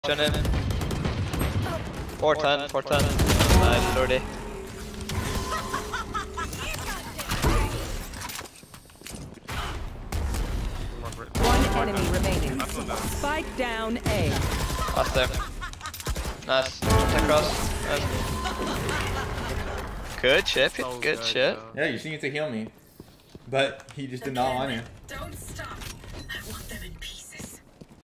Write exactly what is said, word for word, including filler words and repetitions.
Turn in. four ten, four ten. Nice, Lordy. One enemy remaining. Spike down A. Last there. Nice. Jump across. Nice. Good shit. So Good, good, shit. bro. Yeah, you just need to heal me. But he just did not want to. Don't stop. I want them